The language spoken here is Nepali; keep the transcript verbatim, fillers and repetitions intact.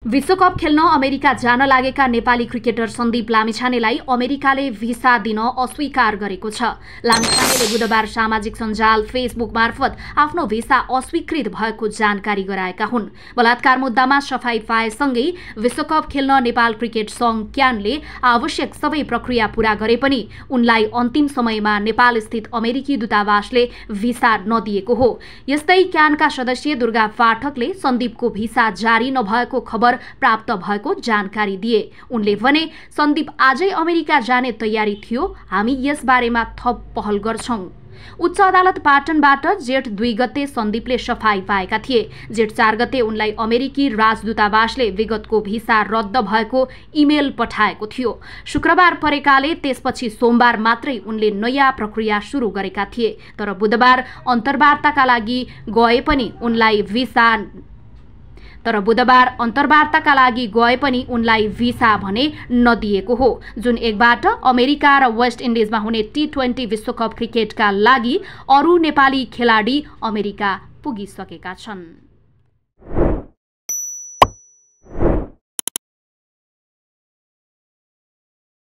विश्वकप खेल्न अमेरिका जान लागेका नेपाली क्रिकेटर सन्दीप लामिछानेलाई अमेरिकाले भिसा दिन अस्वीकार गरेको छ। लामिछानेले बुधबार सामाजिक सञ्जाल फेसबुक मार्फत आफ्नो भिसा अस्वीकृत भएको जानकारी गराएका हुन्। बलात्कार मुद्दामा सफाई पाएसँगै विश्वकप खेल्न नेपाल क्रिकेट संघ क्यानले आवश्यक सबै प्रक्रिया पूरा गरे पनि उनलाई अन्तिम समयमा नेपाल स्थित अमेरिकी दूतावासले भिसा नदिएको हो। यस्तै क्यानका सदस्य दुर्गा पाठकले सन्दीपको भिसा जारी नभएको खबर प्राप्त भएको जानकारी दिए। उनले भने सन्दीप आजै अमेरिका जाने तयारी थियो, हामी यस बारेमा थप पहल गर्छौं। उच्च अदालत पाटनबाट जेठ दुई गते सन्दीपले सफाई पाएका थिए। जेठ चार गते उनलाई अमेरिकी राजदूतावासले विगतको भिसा रद्द भएको इमेल पठाएको थियो। शुक्रबार परेकाले त्यसपछि सोमबार मात्रै उनले नयाँ प्रक्रिया सुरु गरेका थिए। तर बुधबार अन्तर्वार्ताका लागि गए पनि उनलाई भिसा तर बुधबार अन्तर्वार्ताका लागि गए पनि उनलाई भिसा भने नदिएको हो। जुन एकबाट अमेरिका र वेस्ट इन्डिजमा हुने टी ट्वेन्टी विश्वकप क्रिकेटका लागि अरू नेपाली खेलाडी अमेरिका पुगिसकेका छन्।